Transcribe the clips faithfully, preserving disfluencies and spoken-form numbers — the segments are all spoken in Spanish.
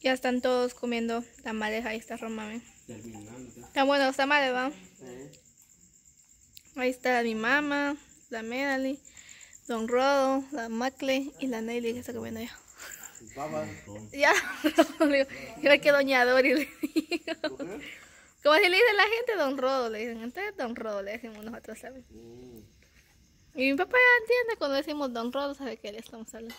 Ya están todos comiendo tamales. Ahí está Roma, ¿ven? Terminando. Están buenos los tamales, ¿va? Sí. Ahí está mi mamá, la Medali, Don Rodo, la Macle y la Nelly que está comiendo ya. Papá. Ya, le digo, creo que Doña Dori le digo. Como si le dice la gente, Don Rodo, le dicen. Entonces Don Rodo le decimos nosotros, ¿sabes? Mm. Y mi papá ya entiende cuando decimos Don Rodo, sabe que le estamos hablando.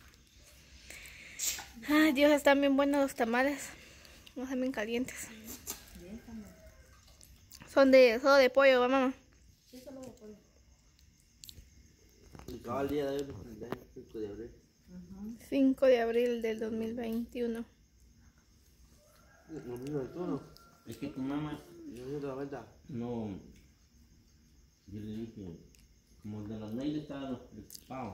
Ay, Dios, están bien buenos los tamales. No están bien calientes. Son de, solo de pollo, ¿va, mamá? Sí, solo de pollo. Y cada día de hoy nos cumpleaños, cinco de abril. cinco de abril del dos mil veintiuno. Lo mismo de todo. Es que tu mamá Yo no te la verdad. no. Yo le dije, como el de los nails estaban preocupados.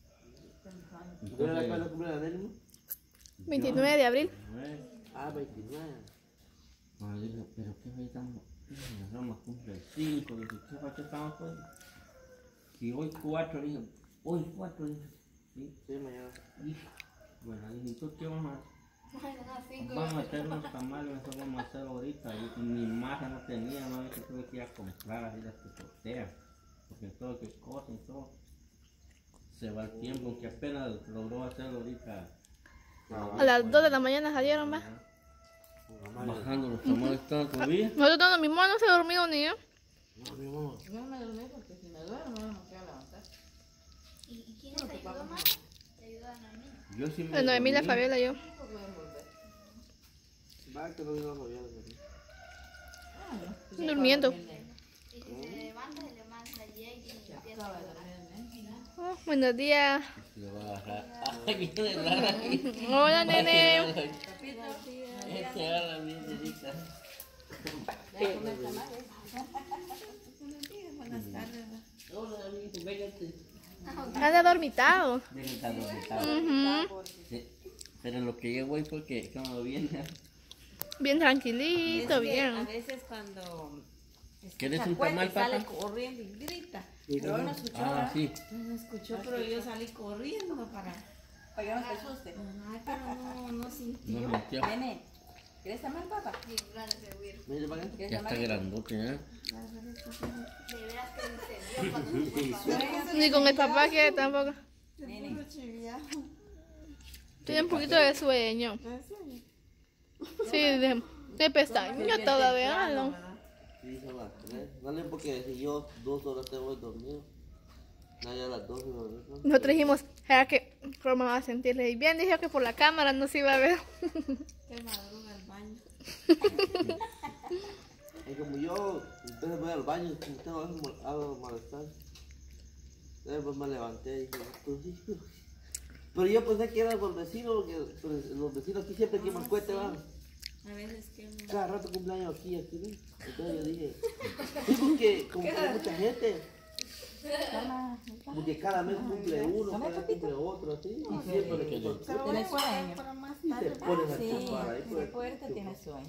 ¿Tú eres la cual cumple la Nelly? veintinueve de abril. Ah, veintinueve. Ah, yo dije, pero qué hoy estamos. La Roma cumple el cinco, dije, ¿qué fecha estamos pues? Y hoy cuatro, dije, hoy cuatro, dije, sí, Sí, mañana. y, bueno, dije, ¿tú qué vamos a Vamos a hacer unos tamales, eso vamos a hacer ahorita. Y mi masa no tenía, no, que tuve que ir a comprar así las que sortean. Porque todo que cosa y todo. Se va el tiempo, aunque apenas logró hacerlo ahorita. A las dos de la mañana salieron, ¿va? Bajando los tamales todos todavía. Nosotros no, mi mamá no se ha dormido ni yo. No, mi mamá. Yo no me dormí porque si me duermo no me quiero levantar. ¿Y, y quién te ayudó más? ¿Te ayudó a Noemí? Yo sí me La Noemí, la dormí. Fabiola y yo. Pues voy a volver. Va que no vino a Javier. Ah, no. Pues ya Durmiendo. acabo de dormir, Y si se levanta, se levanta y llega y ya empieza a acabo de llorar. dormir, ¿eh? Oh, buenos días. Le va a bajar. Ay, viene el raro aquí. Hola, nene. Este agarra bien dedita. Ya comí tamales. Buenas tardes. Hola, amigo, véngate. Anda dormitado. Viene tan dormitado. Ujú. Sí, pero lo que yo voy porque como viene. Bien tranquilito, Es que bien. A veces cuando ¿Quieres se un acuerda tamal, y sale papá? corriendo y grita. Sí, Pero hoy no ¿cómo? escuchó, Ah, ¿verdad? sí. No escuchó, pero yo salí corriendo para... Para que no te asuste. Ay, pero no, no sintió. No mintió. Nene, ¿quieres tamal, papá? Sí, claro, se huir. Mire, para acá. ¿Quieres Ya está tamal? grandote, ¿eh? De veras que encendió cuando se fue. Ni con el papá que tampoco. Nene. Tiene un poquito de sueño. Sí, de, de pestaña todavía. ¿No? Sí, son las tres. Dale, porque si yo dos horas te voy dormido. Nadie a las dos me dormí. Nosotros dijimos, era que Roma va a sentirle bien. Dijo que por la cámara no se iba a ver. Que madruga al baño. Y como yo, entonces voy al baño, como tengo algo algo malestar. Después me levanté y dije, pues sí, pero... Pero yo pensé que era por vecinos, porque pues, los vecinos aquí siempre que más cuete van. A veces que uno... Cada rato cumpleaños aquí, aquí, ¿no? Entonces yo dije, sí, porque como que hay mucha gente, Toma, porque cada mes cumple uno, cada mes cumple otro, así, y siempre le quito. ¿tienes sueño? Y se ponen a Sí, chupar ahí, si pues. puerta tienes sueño.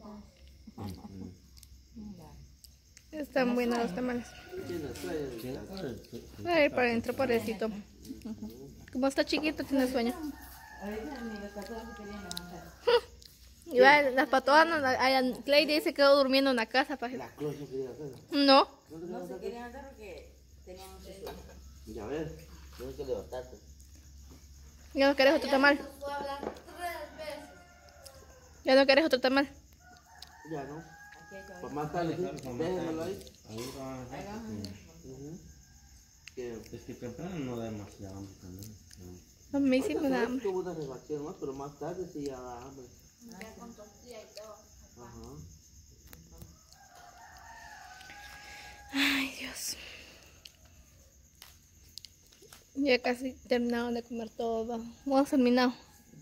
Están buenos los tamales. Tiene sueño. A ver, para adentro, pobrecito. Como está chiquito, tiene sueño. Ahorita ni los catorce se querían levantar. Igual, las patoas, no, la- a- Clay se quedó durmiendo en la casa. Pa. La cruz no quería hacer. No. ¿No te No se levantaste? querían levantar porque tenían mucho sueño. Ya ves, tienes que levantarte. Ya no querés otro tamal. Fue a hablar tres veces. Ya no querés otro tamal. Ya, ¿no? Aquí hay Para todavía. más tarde, sí, déjenmelo ahí. Ahí va a dejar porque Ujú. Que... es que temprano no da demasiado hambre también. A mí sí me da Ahorita hambre. tuvo una refacción más, pero más tarde sí ya da hambre. Ya con tortilla y todo. Ajá. Ay, Dios. Ya casi terminado de comer todo. Hemos terminado.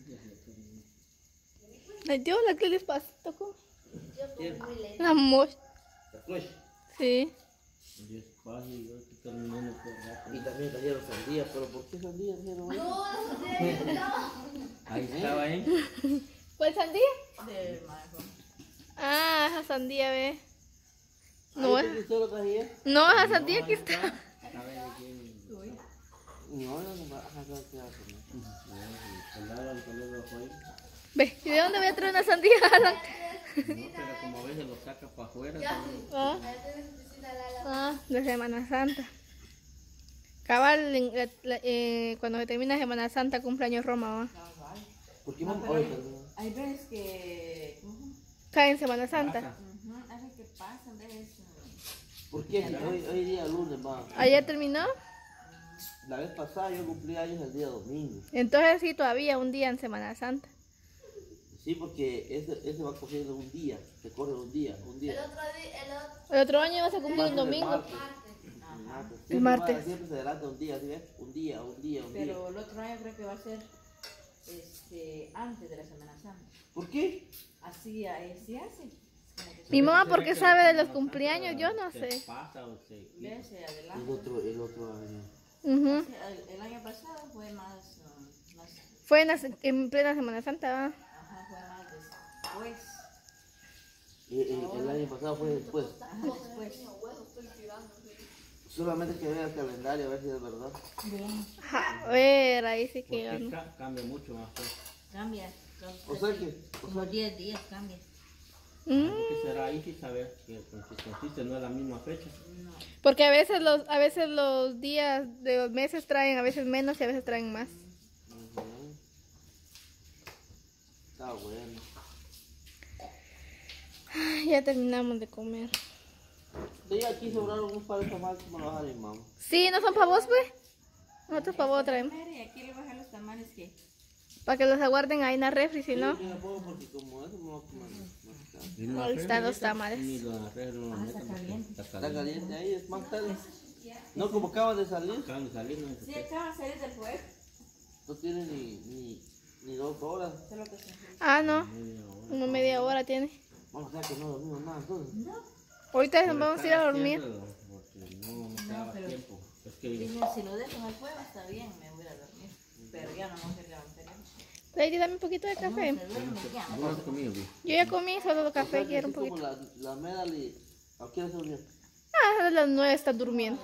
Ay, Dios, la que despacito. ¿Cómo? La mocha. La cruz. Sí. Y despacio, yo estoy terminando por rato. Y también trajeron sandía, pero ¿por qué sandía trajeron ahí? Ahí estaba, ¿eh? ¿Cuál sandía? Del mago. Ah, esa sandía, ve. No, Ahí es- tú solo trajías. no, esa sandía que está. A ver, ¿quién? No, no, no, ajá, claro, claro, no. El lado del color rojo ahí. Ve, ¿y de dónde voy a traer una sandía, Alan? No, pero como a veces lo saca para afuera. también. Ah, ah, de Semana Santa. Cabal, en la- la- eh, cuando se termina Semana Santa, cumpleaños Roma, ¿va? ¿Por qué No, mamá? pero Oye, hay, perdón. hay veces que... ujú, Cae en Semana Santa. ujú, hay veces que pasan, veces... ¿Por qué? Si hoy, hoy día lunes, ma. ¿Ayer terminó? La vez pasada yo cumplí años el día domingo. Entonces sí, todavía un día en Semana Santa. Sí, porque ese, ese va cogiendo un día. Se corre un día, un día. El otro año vas a cumplir un domingo. Martes. El martes. El Siempre martes. va- Siempre se adelanta un día, ¿sí ves? Un día, un día, un día. Pero el otro año creo que va a ser este, antes de la Semana Santa. ¿Por qué? Así, así hace. Como que Mi mamá, ¿por ¿Será qué que sabe de la los Semana cumpleaños? Santa Yo no se sé. pasa o se se quita? ve, se El adelanta. otro, el otro año. Ujú. Sí, El, el año pasado fue más, um, más Fue en, la se- en plena Semana Santa, ¿va? ajá, fue más después. Y- y el año pasado fue después. Ajá, después. Solamente que vea el calendario a ver si es verdad. Bien. A ver, ahí sí que yo Porque no. ca- cambia mucho más. Pues. Cambia. O sea que, o Como sea, diez días cambia. Mm, Porque será ahí sí saber que con que consiste no es la misma fecha. No. porque a veces los a veces los días de los meses traen a veces menos y a veces traen más. ujú. Está bueno. Ay, ya terminamos de comer. De ahí aquí sobraron un par de tamales que me lo vas a dar mi mamá. Sí, ¿no son para vos, pues? Nosotros para vos traemos. Mire, aquí le bajan los tamales que... Para que los aguarden ahí en la refri, si no. Sí, yo puedo porque como eso me va a comer más tarde. Y no Ahí la están los refri, tamales. Ni la refri no la Ah, meten está porque caliente. Está Está caliente. caliente ahí, es más tarde. No, como acaba de salir, Acaban de salir, no Sí, sé. acaba de salir del fuego. no tiene ni, ni, ni dos horas. Solo que se... Ah, no. Media hora. Una media hora tiene. Vamos a ver que no dormimos nada entonces. Ahorita Por vamos a ir estar a dormir. haciéndolo, porque no me quedaba pero- tiempo. Es que Dije, si lo dejo en el fuego está bien, me voy a dormir. Pero ya no me voy a levantar. Lady, dame un poquito de No café. se duerme ya. no has comido, güey. Yo ya comí, solo O sea café, que quiero un así como poquito. la, la medal y... ¿A qué hora se durmió? Ah, a las nueve está durmiendo.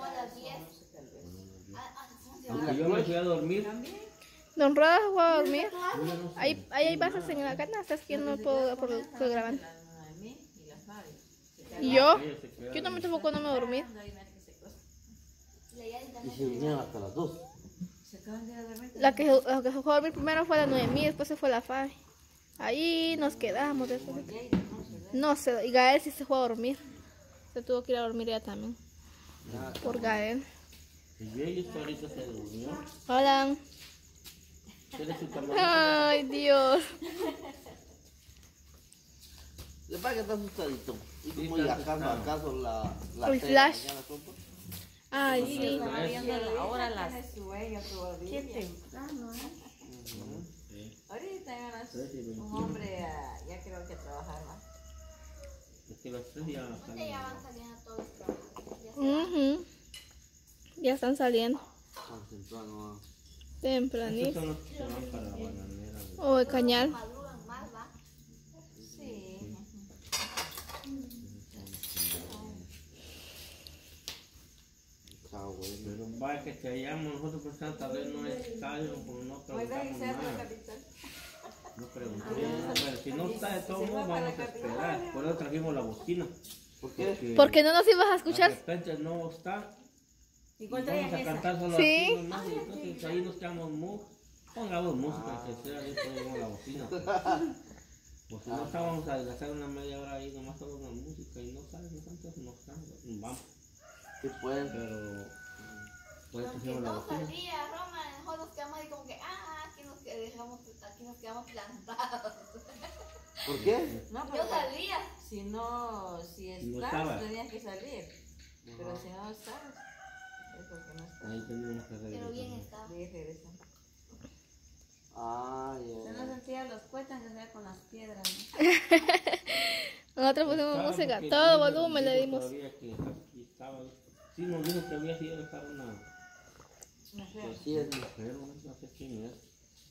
Aunque yo me fui a dormir, Don Roda fue a dormir. yo ya no sé. Ahí, ahí hay vasos en la canasta, es que no puedo por, por grabando. La Noemí y la Fabi. Se quedaron ¿Y yo? Ella se queda Yo también tampoco no me dormí. ahí, mira que se cosa. Y se durmieron hasta las dos. Se acaban de ir a dormir. La que, la que se fue a dormir primero fue la Noemí, después se fue la Fabi. Ahí nos quedamos después. No sé, y Gael sí se fue a dormir. Se tuvo que ir a dormir ella también. Ya, Por Gael. Y ella ahorita se durmió. Hola. ¿Quieres su camarón? Ay, Dios. le pasa que está asustadito. Y Sí, como está ya acaso, asustado. acaso la... la El tres de la flash. mañana, compa. Ay, sí. Estaba viendo la- ahora las... Tiene sueño todavía. Qué temprano, ¿eh? Ujú. Sí. Ahorita ya las- Tres y un veintiuno. hombre ah, ya creo que trabajar más. Es que las tres ya salen. Ujú. Ya están saliendo. Tan temprano. ah. Estos Tempranito. son los que se van para la bananera. güey. O el cañal. Sí. Está bueno. Pero vaya que te hallamos nosotros pensando tal vez no es callo, como no preguntamos nada. No preguntamos nada, pero si no está de todos modos vamos a esperar. Por eso trajimos la bocina. ¿Por qué? Porque no nos ibas a De escuchar. repente no está. Y ¿Y cuál vamos traían a esa? cantar solo Sí. así nomás, y entonces ahí nos quedamos mu pongamos música que sea, ahí ponemos la bocina. Pues si no estábamos a gastar una media hora ahí nomás con una música y no sabes, no entonces nos nos vamos. ¿Qué pueden? Pero pues Aunque pusimos la no bocina. salía Roma, mejor nos quedamos ahí como que, ah, aquí nos, que- dejamos, aquí nos quedamos plantados. ¿Por qué? No, Yo pero salía. si no, si No estás, estaba. tenías que salir. Pero si no estás, es porque no estás. Ahí teníamos que Pero bien regresar. estaba. Ahí regresan. Ah, Yo no ya. sentía los cuetas que sea con las piedras. ¿no? Nosotros pusimos Estaba música, porque todo dijo- volumen le dijo dimos. todavía que aquí estaba. Sí, nos dijo que había sido dejar una No sé. Pues sí, es, mujer, no sé quién es.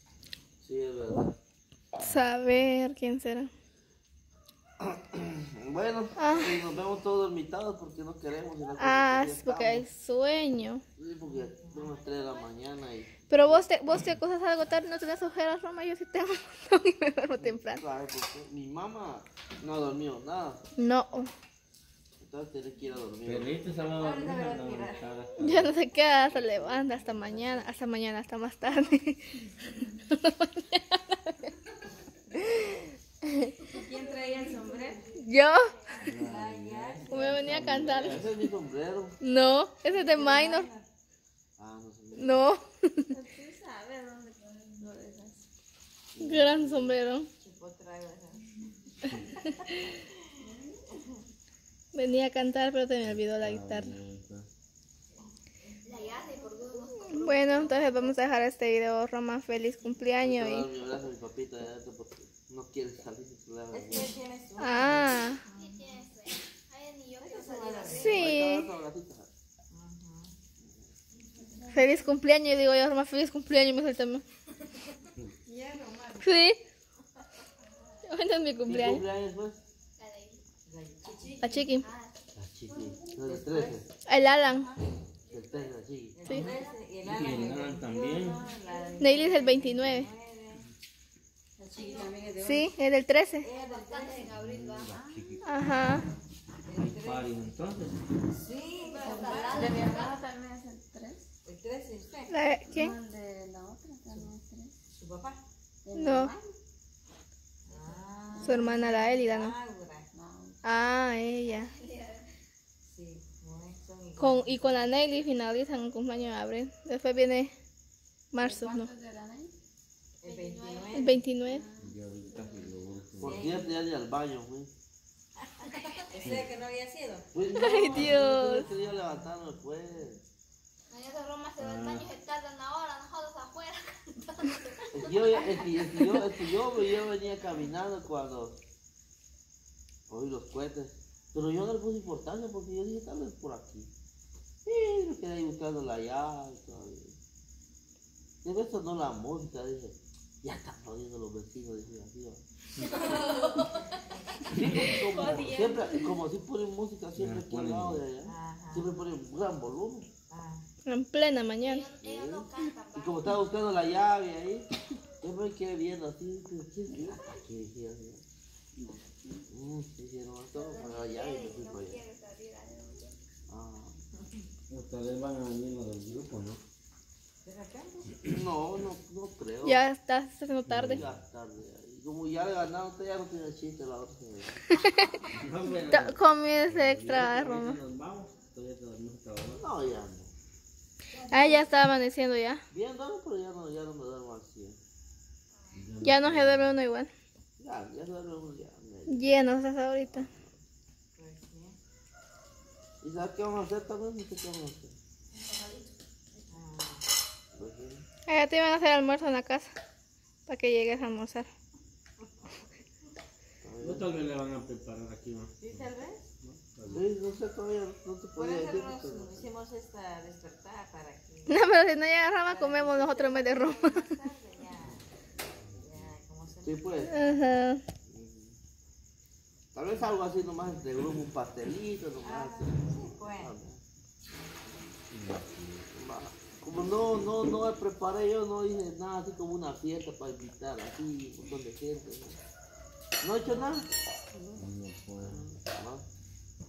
sí, es verdad. Saber quién será. Bueno, Ah. y nos vemos todos dormitados porque no queremos. sino que Ah, ya es porque hay estamos. sueño. Sí, porque son las tres de la mañana y... Pero vos te, vos te acostas algo tarde, no tenés ojeras, Roma, yo sí tengo y me duermo temprano. ¿Sabe por qué? Mi mamá no ha dormido nada. No, Entonces tiene que ir a dormir. Perrito se va a dormir, anda montada. yo no sé qué hora se levanta hasta mañana, hasta mañana, hasta más tarde. ¿Quién traía el sombrero? Yo Ay, ya. me venía a cantar. Ese es mi sombrero. No, ese es de Minor. Ah, no sé. No, Tú sabes dónde lo dejas. gran sombrero. Chupo trago esa. Venía a cantar, pero te me olvidó la guitarra. La llave, por Dios, no. Bueno, entonces vamos a dejar este video. Roma, feliz cumpleaños. Voy a dar Y... mi abrazo a mi papita de adentro porque no quiere salir de su lado. Es que tienes un... Ah, Sí, tiene sueño. Ay, ni yo quiero Eso se va a salir. dar bien. sí. Ahorita abrazo, gatita. Feliz cumpleaños, digo yo, Roma, feliz cumpleaños, me suelta. Ya, nomás. Sí. Hoy no es mi ¿Qué cumpleaños. cumpleaños fue? La de ahí. La chichi. La chiqui. La chiqui. No, el trece. El Alan. El trece, la chiqui. El Sí. trece y el Y Alan el el Alan también. veintiuno, la de Neily es el veintinueve. la chiqui también es de hoy. Sí, es del trece. Ella es del trece. En abril, va. Ajá. Hay party entonces. Sí, de mi hermana también es el tres. El trece, usted. ¿La- ¿Quién? El de la otra también es tres. ¿Su papá? No, Ah, su hermana la Elida, ¿no? Laura. No, Ah, ella. sí, no es, son iguales. Con, y con la Neily finalizan el cumpleaños de abril. Después viene marzo, ¿no? ¿Cuántos de la Ney? El El veintinueve. veintinueve. Yo ahorita que lo último. Por cierto, ya ni al baño, güey. ¿Ese que no había sido? Pues no, Ay, Dios. Yo quería levantarme, pues. Mañana Roma se va al baño y se tarda una hora, nosotros afuera. Es que yo, es que, es que yo, es que yo, yo venía caminando cuando oí los cohetes. Pero yo no le puse importancia porque yo dije, tal vez por aquí. Y me quedé ahí buscando la llave y todavía. De vez sonó la música, dije, ya están jodiendo los vecinos, dije así. ¿Va? Sí, como, siempre, como si ponen música siempre aquí al lado de allá. Ajá. Siempre ponen un gran volumen. Ah, En plena mañana. Ellos, ellos no cantan, Y va. como estaba buscando la llave ahí, yo me quedé viendo así, dije, ¿quién es? Aquí dije así. Mm, dije, no, tengo que poner la llave y me fui para allá. Quiere salir a ver. Ah, Ustedes van a venir los del grupo, ¿no? ¿de repente? no, no, no creo. Ya está se está haciendo tarde. Ya es tarde. Y como ya le ganaron, usted ya no tiene chiste la otra semana. No, bueno, To- Comienza extra, ahorita Roma. nos vamos. Todavía te dormís hasta ahora. No, ya no. Ah, ya está amaneciendo ya. Bien, no, pero ya no, ya no me duermo al cien. Ya no se duerme uno igual. Ya, ya duermo uno ya. medio. Llenos hasta ahorita. Pues sí. ¿Y sabes qué vamos a hacer también? No sé qué vamos a hacer. Ah, Pues sí. Ah, te iban a hacer almuerzo en la casa. Para que llegues a almorzar. No, tal vez le van a preparar aquí, ¿no? sí, tal vez. Sí, no sé todavía, no te Por podía eso decir. nos pero- hicimos esta despertada para que No, pero si no llega Rama, comemos nosotros en vez de Roma. más tarde ya, ya, como se Sí, pues. Ajá. Tal vez algo así nomás entre grupo, un pastelito nomás. así. sí, bueno. Va. Como no, no, no me preparé yo, no hice nada así como una fiesta para invitar así un montón de gente. No, no he hecho nada. No puedo. No.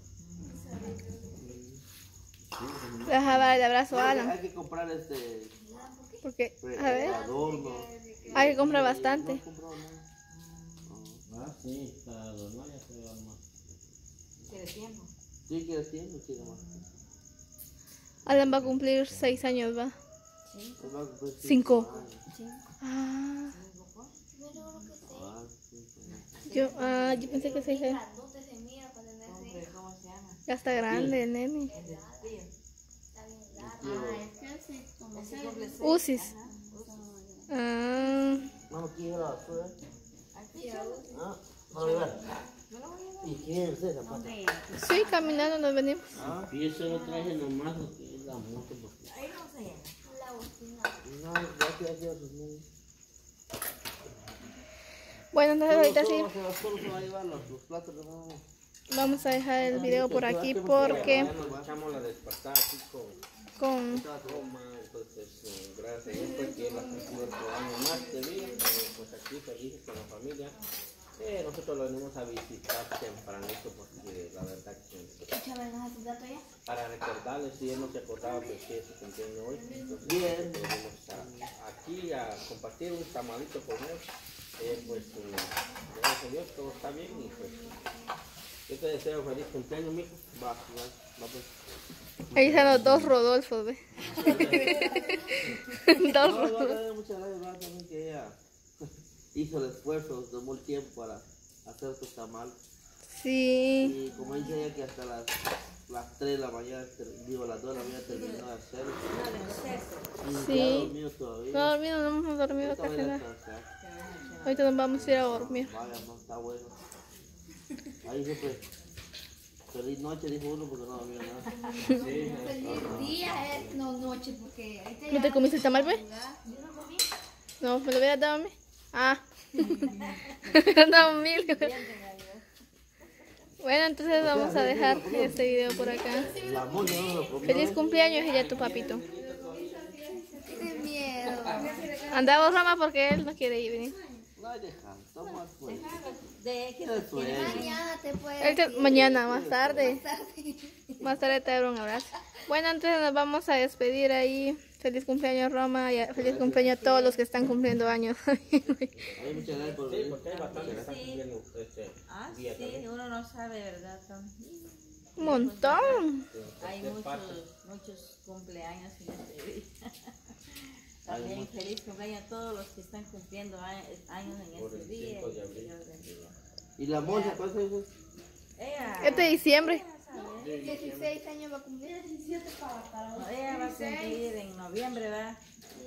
Deja dar el abrazo a Hay, Alan. hay que comprar este Porque, pre- a ver, adorno. hay que comprar No bastante. he comprado nada. Ah, sí, para dormir ya se va más. Quiere tiempo. Sí, quiere tiempo, quiere más. Alan va a cumplir seis años, va. Él va a cumplir Cinco. años. Ah, Ah, cinco años. yo, ah, yo pensé que seis años. Grandote se mira para tener ese Hombre, ¿cómo se llama? Ya está grande el nene. El del tío. está bien largo. Tío, es que sí, como se cumple seis. Usis. Ajá, usis. Ah, no, ¿quién era la basura? Aquí está. Ah, no, mira. No lo voy a dar. ¿Y quién es esa pata? sí, caminando nos venimos. Ah, Y eso lo traje nomás lo que es la moto, porque Ahí no se llama. La bocina. no, gracias a Dios. No. Bueno, entonces ahorita sí. Solo, solo, solo se va a llevar los, los platos, no. vamos a dejar el video por aquí porque Nos echamos la despertada aquí con con Roma, entonces eh, gracias a Dios porque él ha cumplido otro año más de vida, eh, pues aquí felices con la familia. Eh, nosotros lo venimos a visitar tempranito porque la verdad que para recordarles si él no se acordaba pues que es su cumpleaños hoy, entonces Bien. venimos a- aquí a compartir un tamalito con él. Eh, pues eh, gracias a Dios todo está bien y pues yo te deseo feliz cumpleaños, mijo. Va, va, va pues. ahí están los dos Rodolfos, ¿ve? Dos No, no, Rodolfos. no, muchas gracias, va, también que ella hizo el esfuerzo, tomó el tiempo para hacer tu tamal. Sí. Y como dice ella que hasta las, las tres de la mañana, ter- digo las dos de la mañana terminó de hacerlo. Y Sí. ya dormido todavía. No dormido, no hemos dormido Ahorita voy casi a nada. descansar. Ahorita nos vamos a ir a dormir. Vaya, no, está bueno. Ahí siempre, feliz noche, dijo uno porque no dormía nada. Feliz día, eh, no noche, porque ahorita ¿No ya- te comiste el tamal, ve? Yo no comí. No, me lo hubieras dado a mí. Ah. Me hubieras dado a mí. Bueno, entonces vamos a dejar este video por acá. La moña no lo comió. Feliz cumpleaños y ya tu papito. Qué miedo. Andamos Rama porque él no quiere ir venir. No hay dejar, toma pues. De que Qué sueño. Mañana te puedes Él te- ir. mañana, más tarde. Más tarde te daré un abrazo. Bueno, entonces nos vamos a despedir ahí. Feliz cumpleaños Roma y a- feliz cumpleaños a todos los que están cumpliendo años. Ay, muchas gracias por Sí, venir. porque hay bastante que están cumpliendo este Ah, día sí, también. uno no sabe, ¿verdad? Tom? Un montón. Hay muchos, muchos cumpleaños en este día. También feliz cumpleaños a todos los que están cumpliendo a- años en Por este el día. cinco de y abril. Dios bendiga. ¿Y la moña cuánto es? Ella, Este diciembre. dieciséis años va a cumplir. diecisiete para, para no, ella va a cumplir en noviembre, ¿verdad?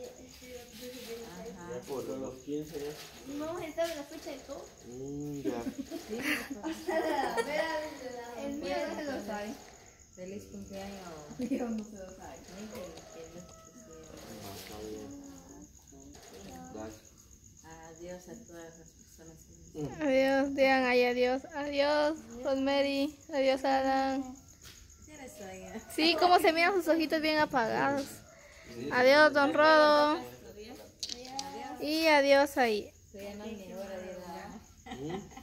Ajá. Ya por los quince ya. No, él sabe la fecha de todo. Mmm, ya. Sí, pues, El mío no se lo sabe. feliz cumpleaños. Yo no se lo sabe. Ay, que- que Dios te siga. Ah, está bien. Gracias. Adiós a todas las personas. Adiós, digan ahí adiós. Adiós, Rosemary. Adiós, Adam. ¿Qué eres oiga? Sí, como se miran sus ojitos bien apagados. Adiós, Don Rodo. Y adiós ahí. Ya no hay ni hora de ir a... ¿Mm?